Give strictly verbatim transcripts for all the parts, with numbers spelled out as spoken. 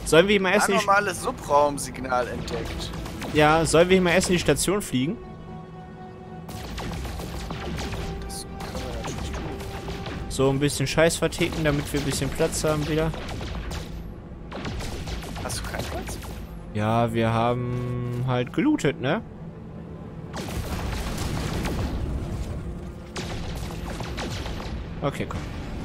Sollen wir mal erst in die... Anormales Subraumsignal entdeckt. Ja, sollen wir mal erst in die Station fliegen? Das können wir natürlich tun. So ein bisschen Scheiß verticken, damit wir ein bisschen Platz haben wieder. Hast du keinen Platz? Ja, wir haben halt gelootet, ne? Okay, komm.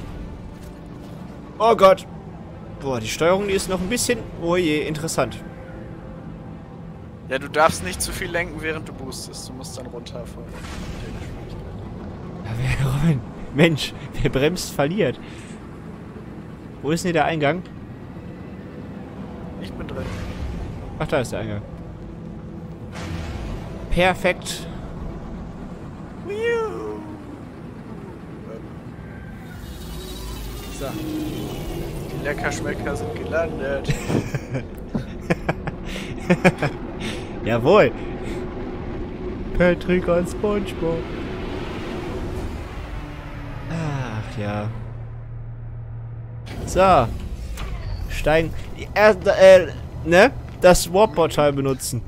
Oh Gott. Boah, die Steuerung, die ist noch ein bisschen... Oh je, interessant. Ja, du darfst nicht zu viel lenken, während du boostest. Du musst dann runterfahren. Ja, wer... Mensch, wer bremst, verliert. Wo ist denn der Eingang? Ich bin drin. Ach, da ist der Eingang. Perfekt. So. Die Leckerschmecker sind gelandet. Jawohl. Patrick und SpongeBob. Ach ja. So. Steigen. Äh, äh, ne? Das Warp-Portal benutzen.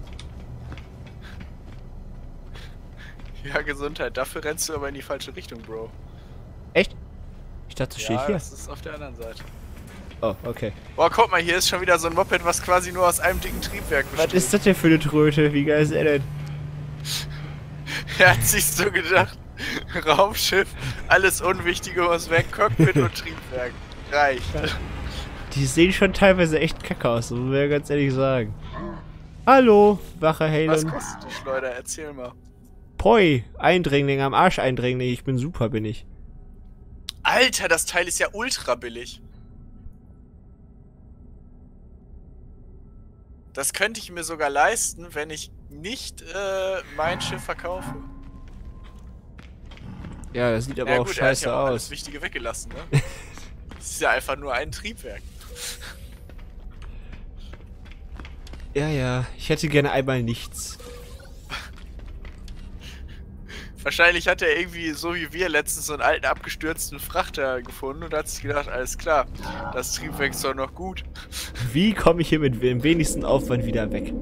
Ja, Gesundheit. Dafür rennst du aber in die falsche Richtung, Bro. Echt? Ich dachte, das steht Ja, hier. das ist auf der anderen Seite. Oh, okay. Boah, guck mal, hier ist schon wieder so ein Moped, was quasi nur aus einem dicken Triebwerk besteht. Was ist das denn für eine Tröte? Wie geil ist er denn? Er hat sich so gedacht, Raumschiff, alles Unwichtige muss weg, Cockpit und Triebwerk. Reicht. Die sehen schon teilweise echt kacke aus, muss man ja ganz ehrlich sagen. Hallo, Wache Was Halen. kostet die Schleuder? Erzähl mal. Poi, Eindringling, am Arsch Eindringling. Ich bin super, bin ich. Alter, das Teil ist ja ultra billig. Das könnte ich mir sogar leisten, wenn ich nicht äh, mein Schiff verkaufe. Ja, das sieht aber Ja, auch gut, er hat scheiße ja auch aus. alles Wichtige weggelassen, ne? Das ist ja einfach nur ein Triebwerk. Ja, ja, ich hätte gerne einmal nichts. Wahrscheinlich hat er irgendwie, so wie wir, letztens so einen alten abgestürzten Frachter gefunden und hat sich gedacht, alles klar, das Triebwerk ist doch noch gut. Wie komme ich hier mit dem wenigsten Aufwand wieder weg?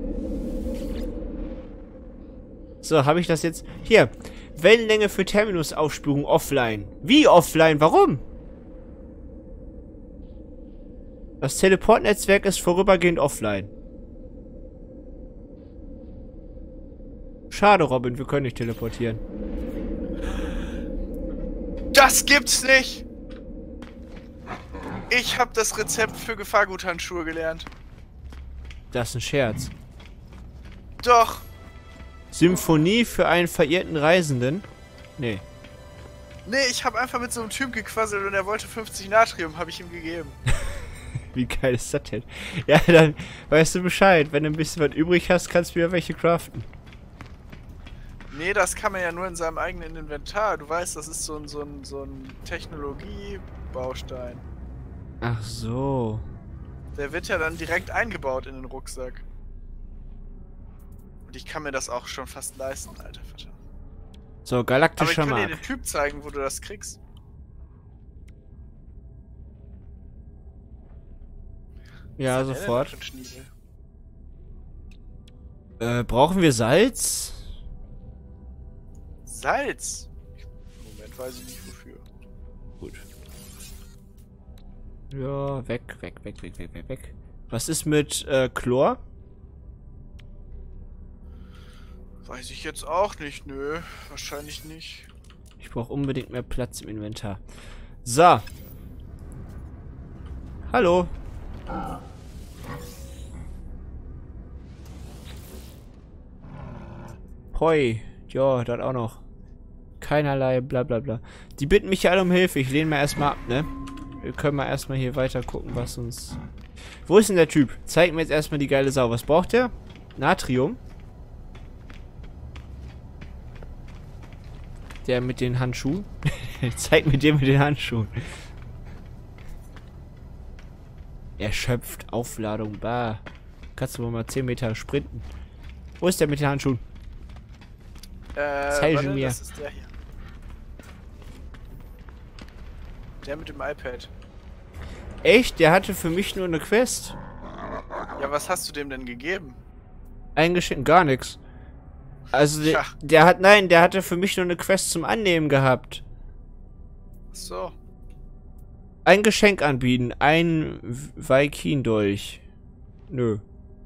So, habe ich das jetzt... Hier, Wellenlänge für Terminus-Aufspürung offline. Wie offline? Warum? Das Teleportnetzwerk ist vorübergehend offline. Schade, Robin, wir können nicht teleportieren. Das gibt's nicht! Ich habe das Rezept für Gefahrguthandschuhe gelernt. Das ist ein Scherz. Doch! Symphonie für einen verirrten Reisenden? Nee. Nee, ich habe einfach mit so einem Typ gequasselt und er wollte fünfzig Natrium, habe ich ihm gegeben. Wie geil ist das denn? Ja, dann weißt du Bescheid. Wenn du ein bisschen was übrig hast, kannst du wieder welche craften. Nee, das kann man ja nur in seinem eigenen Inventar. Du weißt, das ist so ein, so ein, so ein Technologiebaustein. Ach so. Der wird ja dann direkt eingebaut in den Rucksack. Und ich kann mir das auch schon fast leisten, alter Vater. So, Aber ich galaktischer kann dir Mark. den Typ zeigen, wo du das kriegst. Ja, Was hat der denn sofort. für einen Schniebel? Äh, brauchen wir Salz? Salz? Im Moment weiß ich nicht wofür. Gut. Ja, weg, weg, weg, weg, weg, weg, weg. Was ist mit äh, Chlor? Weiß ich jetzt auch nicht, nö. Wahrscheinlich nicht. Ich brauche unbedingt mehr Platz im Inventar. So. Hallo. Hoi. Ja, das auch noch. Keinerlei, bla bla bla. Die bitten mich ja alle um Hilfe. Ich lehne mal erstmal ab, ne? Wir können mal erstmal hier weiter gucken, was uns... Wo ist denn der Typ? Zeig mir jetzt erstmal die geile Sau. Was braucht der? Natrium. Der mit den Handschuhen. Zeig mir den mit den Handschuhen. Erschöpft. Aufladung. Bah. Kannst du wohl mal zehn Meter sprinten. Wo ist der mit den Handschuhen? Äh, Zeige warte, mir. das ist der hier. Der mit dem iPad. Echt? Der hatte für mich nur eine Quest. Ja, was hast du dem denn gegeben? Eingeschenkt, gar nichts. Also der, Ja. der hat, nein, der hatte für mich nur eine Quest zum Annehmen gehabt. Ach so. Ein Geschenk anbieten, ein Vaikin-Dolch. Nö.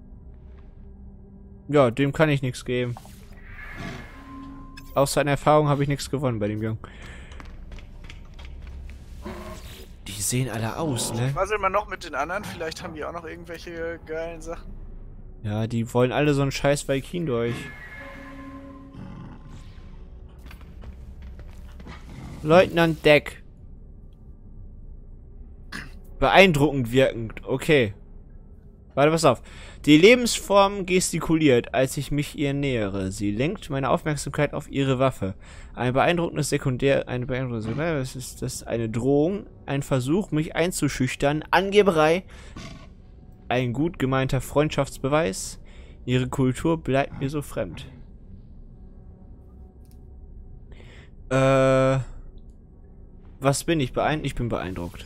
Ja, dem kann ich nichts geben. Aus seiner Erfahrung habe ich nichts gewonnen bei dem Jungen. Die sehen alle aus, ne? Was will man noch mit den anderen? Vielleicht haben die auch noch irgendwelche geilen Sachen. Ja, die wollen alle so einen scheiß Vaikin-Dolch. Leutnant Deck. Beeindruckend wirkend. Okay. Warte, pass auf. Die Lebensform gestikuliert, als ich mich ihr nähere. Sie lenkt meine Aufmerksamkeit auf ihre Waffe. Ein beeindruckendes Sekundär... Eine beeindruckende Sekundär... Was ist das? Eine Drohung? Ein Versuch, mich einzuschüchtern? Angeberei? Ein gut gemeinter Freundschaftsbeweis? Ihre Kultur bleibt mir so fremd. Äh... Was bin ich? Beeindruckt? Ich bin beeindruckt.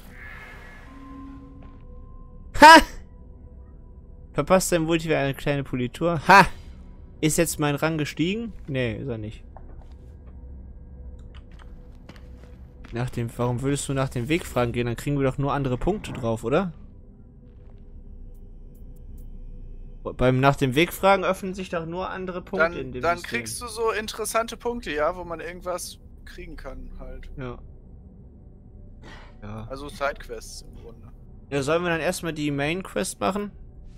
Ha! Verpasst dein Multi wie eine kleine Politur. Ha! Ist jetzt mein Rang gestiegen? Nee, ist er nicht. Nach dem, warum würdest du nach dem Weg fragen gehen? Dann kriegen wir doch nur andere Punkte drauf, oder? Beim nach dem Weg fragen öffnen sich doch nur andere Punkte Dann, in dem dann System. kriegst du so interessante Punkte, ja, wo man irgendwas kriegen kann, halt. Ja. Ja. Also Sidequests im Grunde. Ja, sollen wir dann erstmal die Main Quest machen?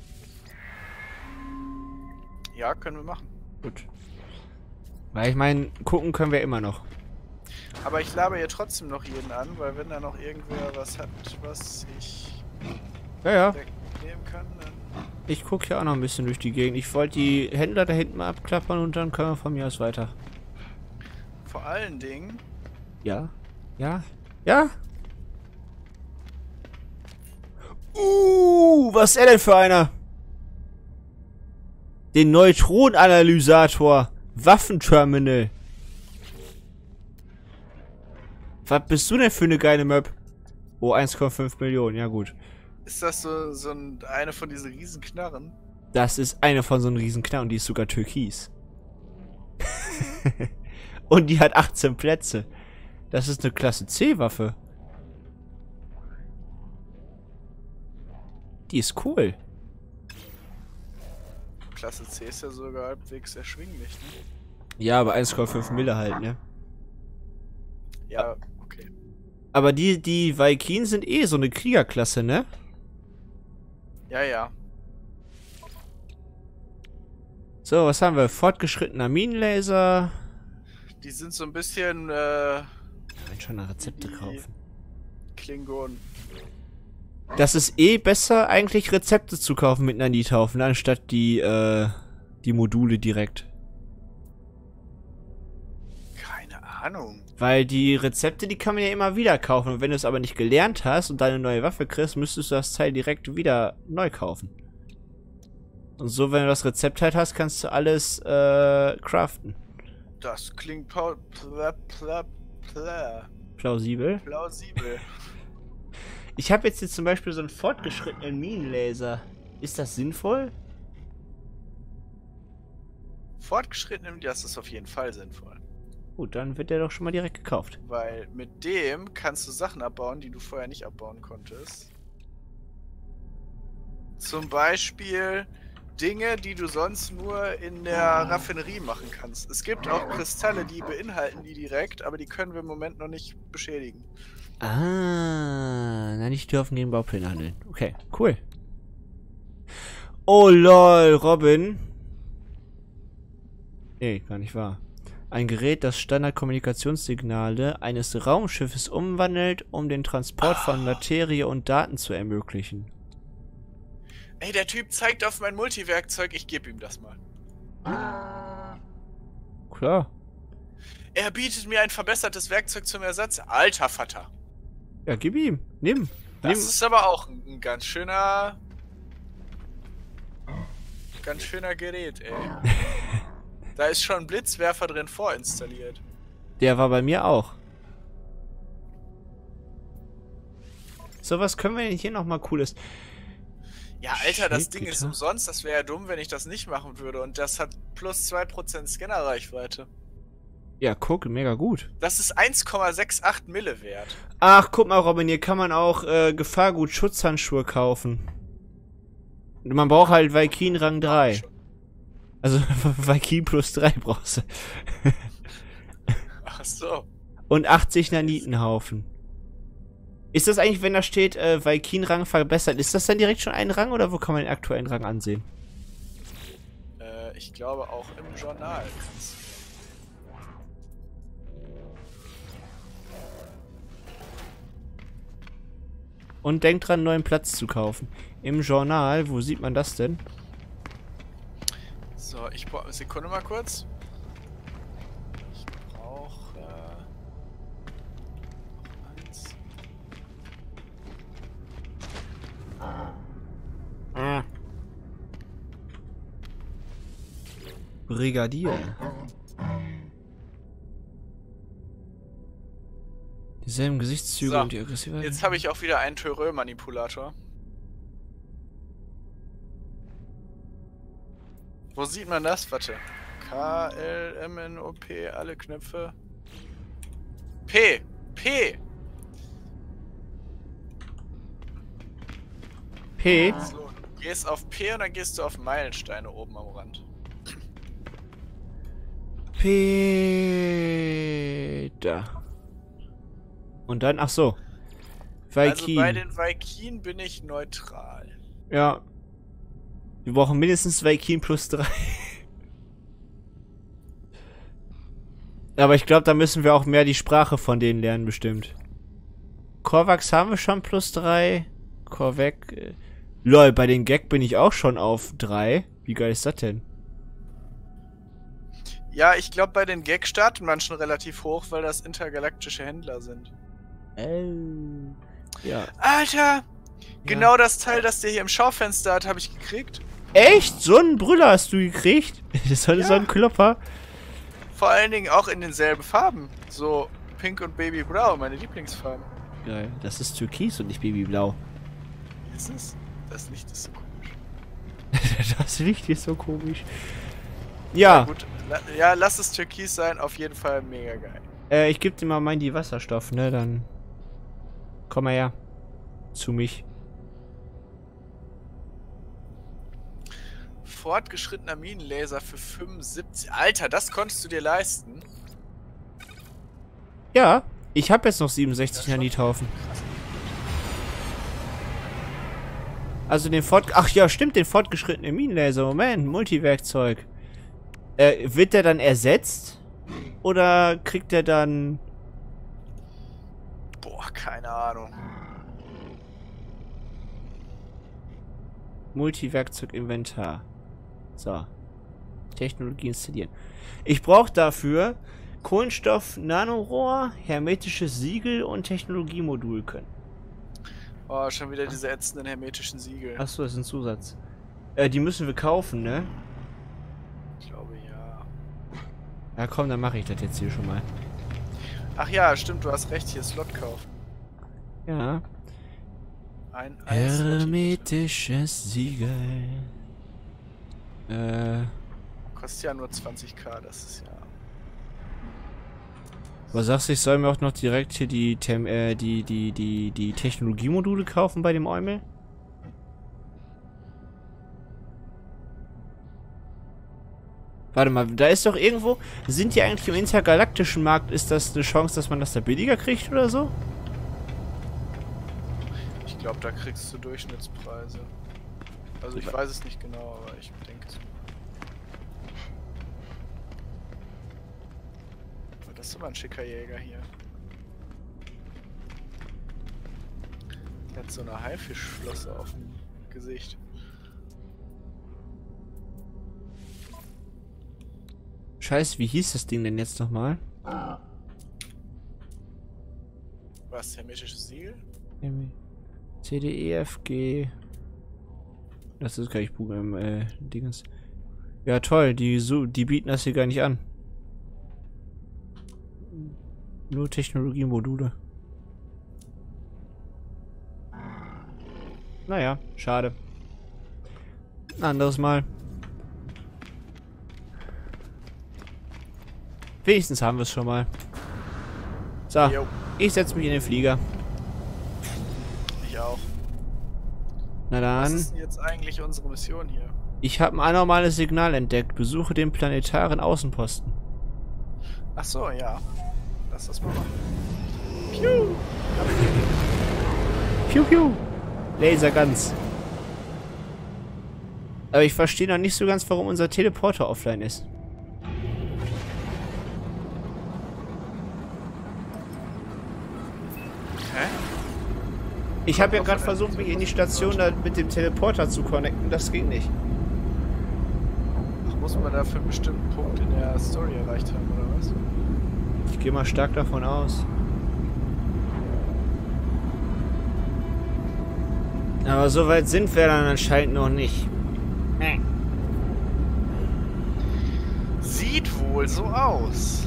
Ja, können wir machen. Gut. Weil ich meine, gucken können wir immer noch. Aber ich laber hier trotzdem noch jeden an, weil wenn da noch irgendwer was hat, was ich Ja, ja. wegnehmen kann, dann... Ich gucke hier auch noch ein bisschen durch die Gegend. Ich wollte die Händler da hinten mal abklappern und dann können wir von mir aus weiter. Vor allen Dingen... Ja. Ja. Ja. Uh, was ist er denn für einer? Den Neutronenanalysator. Waffenterminal. Was bist du denn für eine geile Map? Oh, eins Komma fünf Millionen. Ja gut. Ist das so, so ein, eine von diesen riesen Knarren? Das ist eine von so einem riesen Knarren und die ist sogar türkis. Und die hat achtzehn Plätze. Das ist eine Klasse C Waffe. Die ist cool. Klasse C ist ja sogar halbwegs erschwinglich, ne? Ja, aber eins Komma fünf Mille halt, ne? Ja, okay. Aber die, die Vaikin sind eh so eine Kriegerklasse, ne? Ja, ja. So, was haben wir? Fortgeschrittener Minenlaser. Die sind so ein bisschen, äh... Ich will schon nach Rezepte die kaufen. Klingonen. Das ist eh besser, eigentlich Rezepte zu kaufen mit einer Nithaufen, anstatt die, äh, die Module direkt. Keine Ahnung. Weil die Rezepte, die kann man ja immer wieder kaufen. Und wenn du es aber nicht gelernt hast und deine neue Waffe kriegst, müsstest du das Teil direkt wieder neu kaufen. Und so, wenn du das Rezept halt hast, kannst du alles, äh, craften. Das klingt pla pla pla pla Plausibel. plausibel. Ich habe jetzt hier zum Beispiel so einen fortgeschrittenen Minenlaser. Ist das sinnvoll? Fortgeschrittenem, das ist auf jeden Fall sinnvoll. Gut, dann wird der doch schon mal direkt gekauft. Weil mit dem kannst du Sachen abbauen, die du vorher nicht abbauen konntest. Zum Beispiel Dinge, die du sonst nur in der Raffinerie machen kannst. Es gibt auch Kristalle, die beinhalten die direkt, aber die können wir im Moment noch nicht beschädigen. Ah, na nicht dürfen gegen Baupläne handeln. Okay, cool. Oh lol, Robin. Nee, gar nicht wahr. Ein Gerät, das Standardkommunikationssignale eines Raumschiffes umwandelt, um den Transport von Materie und Daten zu ermöglichen. Ey, der Typ zeigt auf mein Multiwerkzeug, ich gebe ihm das mal. Klar. Er bietet mir ein verbessertes Werkzeug zum Ersatz. Alter Vater. Ja, gib ihm. Nimm. Das Nimm. ist aber auch ein, ein ganz schöner... Ganz schöner Gerät, ey. Da ist schon ein Blitzwerfer drin vorinstalliert. Der war bei mir auch. So, was können wir denn hier nochmal Cooles? Ja, Alter, das Shit, Ding ist Gitter. umsonst. Das wäre ja dumm, wenn ich das nicht machen würde. Und das hat plus zwei Prozent Scannerreichweite. Ja, guck, mega gut. Das ist eins Komma achtundsiebzig Mille wert. Ach, guck mal, Robin, hier kann man auch äh, Gefahrgut-Schutzhandschuhe kaufen. Und man braucht halt Valkyren Rang drei. Also Valkyren plus drei brauchst du. Ach so. Und achtzig Nanitenhaufen. Ist das eigentlich, wenn da steht, äh, Valkyren Rang verbessert, ist das dann direkt schon ein Rang oder wo kann man den aktuellen Rang ansehen? Äh, ich glaube auch im Journal kannst du. Und denkt dran, einen neuen Platz zu kaufen. Im Journal, wo sieht man das denn? So, ich brauche eine Sekunde mal kurz. Ich brauche äh, eins. Ah. Brigadier. Dieselben Gesichtszüge So, und die aggressive. Jetzt habe ich auch wieder einen Thürö-Manipulator. Wo sieht man das? Warte. K, L, M, N, O, P, alle Knöpfe. P! P! P. So, du gehst auf P und dann gehst du auf Meilensteine oben am Rand. P. Da. Und dann, ach so. Also bei Valkyren. den Valkyren bin ich neutral. Ja. Wir brauchen mindestens Valkyren plus drei. Aber ich glaube, da müssen wir auch mehr die Sprache von denen lernen, bestimmt. Korvax haben wir schon plus drei. Korvek. Äh, lol, bei den Gag bin ich auch schon auf drei. Wie geil ist das denn? Ja, ich glaube, bei den Gag starten man schon relativ hoch, weil das intergalaktische Händler sind. Äh. Ja. Alter! Genau das Teil, das der hier im Schaufenster hat, habe ich gekriegt. Echt? So einen Brüller hast du gekriegt? Das war Ja. so ein Klopper. Vor allen Dingen auch in denselben Farben. So Pink und Babyblau, meine Lieblingsfarben. Geil. Das ist Türkis und nicht Babyblau. Ist es? Das Licht ist so komisch. Das Licht ist so komisch. Ja. Gut. La ja, lass es Türkis sein, auf jeden Fall mega geil. Äh, ich geb dir mal meinen die Wasserstoff, ne? Dann. Komm mal her. Zu mich. Fortgeschrittener Minenlaser für fünfundsiebzig. Alter, das konntest du dir leisten. Ja. Ich habe jetzt noch siebenundsechzig Nanithaufen. Also den Fort... Ach ja, stimmt, den fortgeschrittenen Minenlaser. Moment, Multiwerkzeug. Äh, wird der dann ersetzt? Oder kriegt der dann... Boah, keine Ahnung. Multiwerkzeug-Inventar. So. Technologie installieren. Ich brauche dafür Kohlenstoff-Nanorohr, hermetisches Siegel und Technologiemodul können. Oh, schon wieder diese ätzenden hermetischen Siegel. Achso, das ist ein Zusatz. Äh, die müssen wir kaufen, ne? Ich glaube, ja. Ja komm, dann mache ich das jetzt hier schon mal. Ach ja, stimmt, du hast recht, hier Slot kaufen. Ja. Ein, ein Slot. Hermetisches Siegel. Äh. Kostet ja nur zwanzigtausend, das ist ja... Was sagst du, ich soll mir auch noch direkt hier die, Tem äh, die, die, die, die Technologiemodule kaufen bei dem Eumel? Warte mal, da ist doch irgendwo... Sind die eigentlich im intergalaktischen Markt? Ist das eine Chance, dass man das da billiger kriegt oder so? Ich glaube, da kriegst du Durchschnittspreise. Also ich weiß es nicht genau, aber ich denke es. Das ist immer ein schicker Jäger hier. Der hat so eine Haifischflosse auf dem Gesicht. Scheiße, wie hieß das Ding denn jetzt nochmal? Was, hermetisches Siegel? C D E F G. Das ist gar nicht Programm, äh, Dingens. Ja toll, die, so, die bieten das hier gar nicht an. Nur Technologiemodule. Naja, schade. Ein anderes Mal. Wenigstens haben wir es schon mal. So, Jo. ich setze mich in den Flieger. Ich auch. Na Was dann. ist denn jetzt eigentlich unsere Mission hier? Ich habe ein anormales Signal entdeckt. Besuche den planetaren Außenposten. Ach so, ja. Lass das mal machen. Piu! Piu piu. Laserguns. Aber ich verstehe noch nicht so ganz, warum unser Teleporter offline ist. Hä? Ich habe ja gerade versucht, mich in die Station da mit dem Teleporter zu connecten. Das ging nicht. Ach, muss man dafür einen bestimmten Punkt in der Story erreicht haben, oder was? Ich gehe mal stark davon aus. Aber so weit sind wir dann anscheinend noch nicht. Sieht wohl so aus.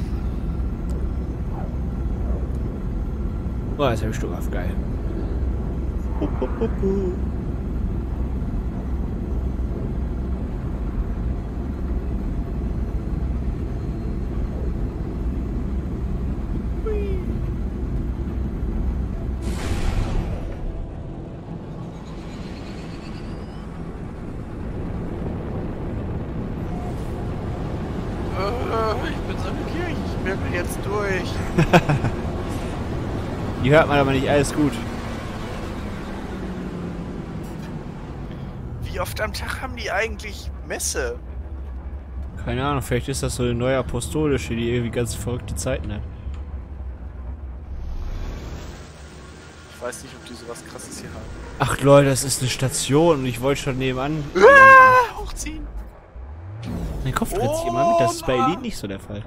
Oh, jetzt habe ich Stuhl auf. Geil. Hu, hu, hu, hu. Ich bin so neugierig, ich merke jetzt durch. Die hört man aber nicht, alles gut. Wie oft am Tag haben die eigentlich Messe? Keine Ahnung, vielleicht ist das so eine neue apostolische, die irgendwie ganz verrückte Zeiten hat. Ich weiß nicht, ob die sowas krasses hier haben. Ach Leute, das ist eine Station und ich wollte schon nebenan. Ah, hochziehen! Mein Kopf dreht sich immer mit, das ist bei Elite nicht so der Fall.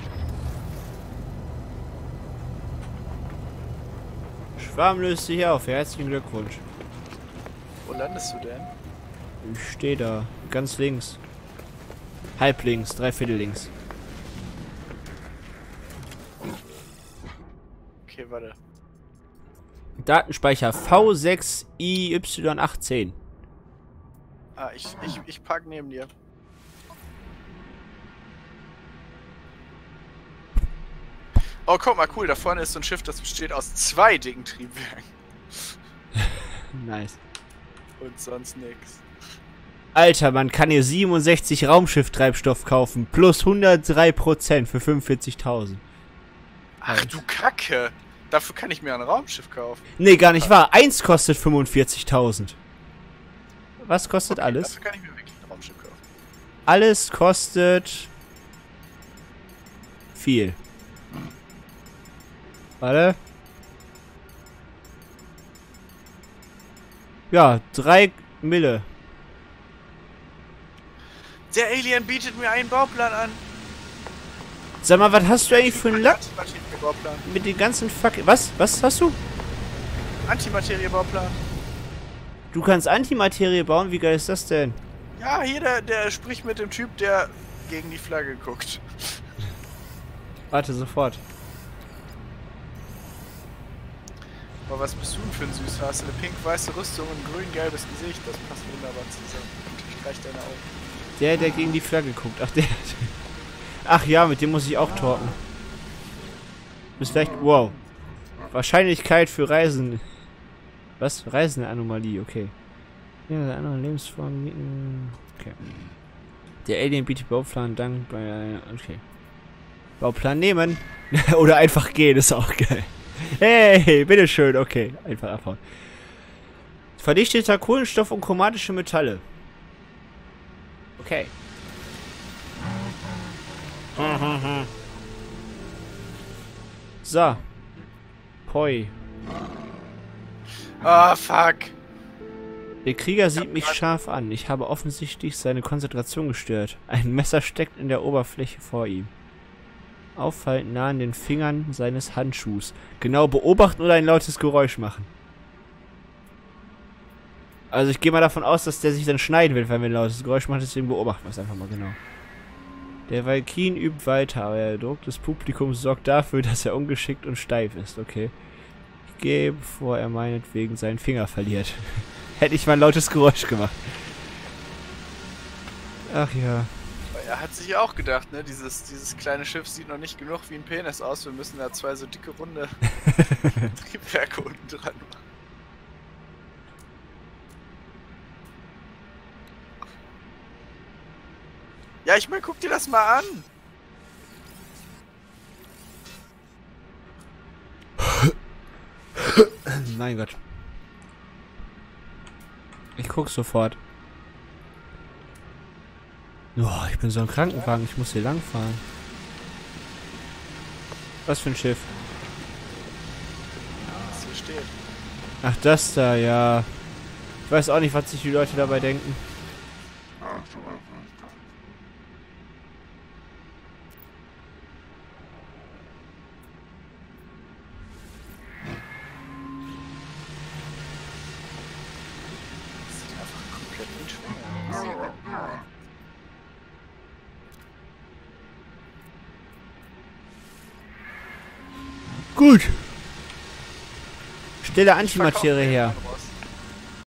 Schwarm löst sich auf, herzlichen Glückwunsch. Wo landest du denn? Ich stehe da, ganz links. Halb links, dreiviertel links. Okay, warte. Datenspeicher V sechs I Y achtzehn. Ah, ich, ich, ich park neben dir. Oh, guck mal, cool, da vorne ist so ein Schiff, das besteht aus zwei dicken Triebwerken. Nice. Und sonst nix. Alter, man kann hier siebenundsechzig Raumschiff-Treibstoff kaufen. Plus hundertdrei Prozent für fünfundvierzigtausend. Ach du Kacke! Dafür kann ich mir ein Raumschiff kaufen. Nee, gar nicht wahr. Eins kostet fünfundvierzigtausend. Was kostet Okay, alles? dafür kann ich mir wirklich ein Raumschiff kaufen. Alles kostet... viel. Warte. Ja, drei Mille. Der Alien bietet mir einen Bauplan an. Sag mal, was hast du eigentlich für einen Lack Antimaterie-Bauplan. mit den ganzen Fuck... Was? Was hast du? Antimaterie-Bauplan. Du kannst Antimaterie bauen? Wie geil ist das denn? Ja, hier, der, der spricht mit dem Typ, der gegen die Flagge guckt. Warte, sofort. Aber was bist du denn für ein Süßer? Hast du eine pink-weiße Rüstung und ein grün-gelbes Gesicht? Das passt wunderbar zusammen. Ich reich deine Augen. Der, der gegen die Flagge guckt. Ach, der... Ach ja, mit dem muss ich auch talken. Bis vielleicht... Wow. Wahrscheinlichkeit für Reisen... Was? Reisende Anomalie, okay. Ja, andere Lebensformen... Okay. Der Alien bietet Bauplan dank bei... Okay. Bauplan nehmen. Oder einfach gehen, ist auch geil. Hey, bitteschön, okay. Einfach abhauen. Verdichteter Kohlenstoff und chromatische Metalle. Okay. So. Poi. Ah, fuck. Der Krieger sieht mich scharf an. Ich habe offensichtlich seine Konzentration gestört. Ein Messer steckt in der Oberfläche vor ihm. Aufhalten nah an den Fingern seines Handschuhs. Genau beobachten oder ein lautes Geräusch machen. Also ich gehe mal davon aus, dass der sich dann schneiden will, wenn wir ein lautes Geräusch machen. Deswegen beobachten wir es einfach mal genau. Der Valkin übt weiter, aber der Druck des Publikums sorgt dafür, dass er ungeschickt und steif ist. Okay. Ich gehe, bevor er meinetwegen seinen Finger verliert. Hätte ich mal ein lautes Geräusch gemacht. Ach ja. Weil er hat sich auch gedacht, ne, dieses, dieses kleine Schiff sieht noch nicht genug wie ein Penis aus. Wir müssen da zwei so dicke, runde Triebwerke unten dran machen. Ja, ich meine, guck dir das mal an. Mein Gott. Ich guck sofort. Oh, ich bin so ein Krankenwagen, ich muss hier lang fahren. Was für ein Schiff? Was hier steht. Ach, das da, ja. Ich weiß auch nicht, was sich die Leute dabei denken. Gut. Stelle Antimaterie her.